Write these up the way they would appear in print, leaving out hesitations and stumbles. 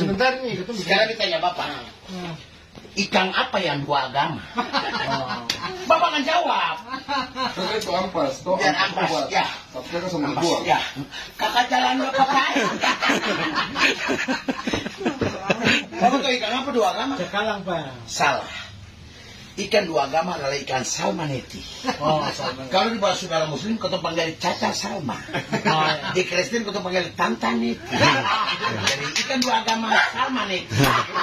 Sebentar nih, ketemu. Sekarang ditanya Bapak. Ikan apa yang dua agama? Bapak kan jawab. Karena itu ampas, toh Biar ampas ampas, buat. ya. Tapi kan sama Ampas, dua. ya. Kakak jalan Bapak. Bapak tahu ikan apa dua agama? Cakalang, Pak. Salah. Ikan dua agama adalah ikan salmaneti. Oh, sama. Kalau di bahasa saudara muslim, kau panggil cacar salma. Di Kristen kau panggil tantaneti. Jadi ikan dua agama salmaneti.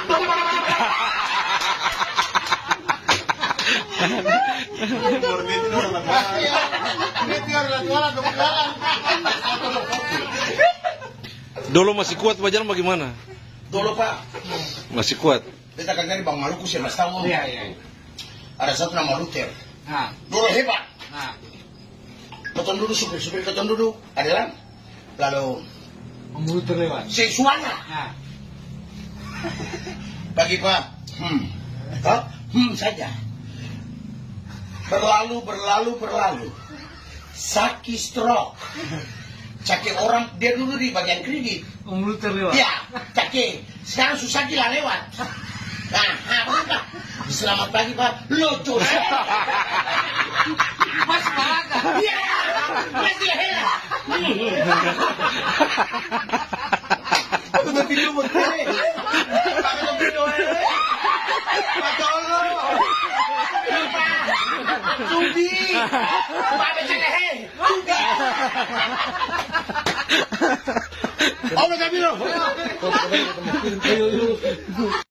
Dulu masih kuat Pak Jalan bagaimana? Dulu Pak, Masih kuat. kita kan dari Bang Maluku sih mas tahu. Iya, iya. Ada satu nama Luther. Nah, Dulu hebat. nah. Keton duduk, supir keton duduk. Adalah lalu Mulut terlewat. seksualnya. Nah, Bagi Pak, Toh? Saja. Berlalu. Sakit stroke. Cake orang, dia dulu di bagian kredit. mulut terlewat. Ya, cake. Sekarang susah gila lewat. Nah, apa? Selamat pagi Pak. Lucu. Mas Malaga. Iya, masih heran. Udah video begini. Pakai video. Tolong. Tubi. Pakai celehe. Tubi. Oh, udah video.